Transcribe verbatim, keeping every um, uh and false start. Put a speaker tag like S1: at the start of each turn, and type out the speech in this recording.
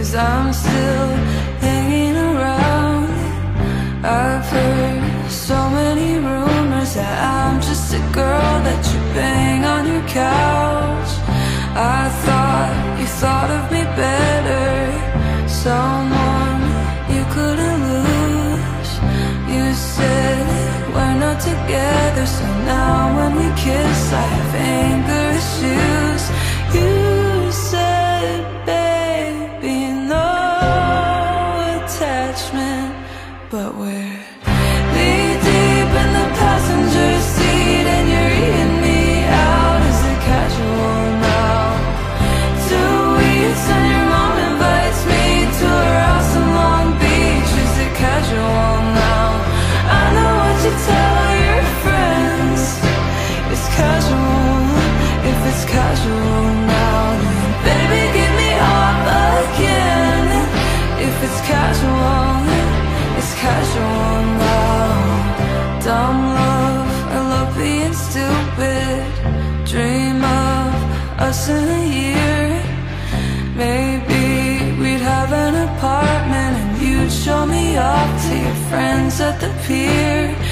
S1: 'cause I'm still hanging around. I've heard so many rumors that I'm just a girl that you bang on your couch. I thought you thought of me better, someone you couldn't lose. You said we're not together, so now when we kiss I have anger issues. You said, baby, no attachment, but we're knee deep in the passenger seat, and you're eating me out. Is it casual now? Two weeks and your mom invites me to her house in Long Beach. Is it casual now? I know what you tell all your friends. It's casual. If it's casual now, then baby, give me up again. If it's casual, it's casual now. Dumb love, I love being stupid. Dream of us in a year. Maybe we'd have an apartment and you'd show me off to your friends at the pier.